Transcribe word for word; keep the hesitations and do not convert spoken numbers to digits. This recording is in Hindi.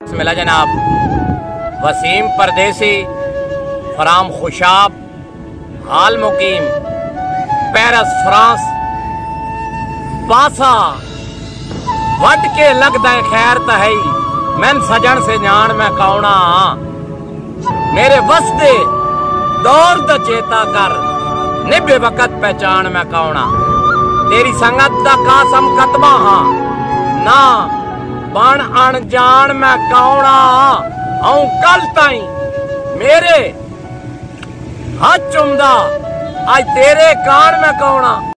बिस्मिल्लाह जनाब। वसीम परदेसी फराम खुशाब हाल मुकीम पेरिस फ्रांस पासा वट के लगदा खैर तहई मैन सजन से जान मैं कौना मेरे वसदे दौर द चेता कर निभे वक़्त पहचान मैं कौना तेरी संगत दा कासम कतबा हाँ ना बन अनजान मैं कौना आऊं कल ताई मेरे हाथ चुमदा आज तेरे कान मैं कौना।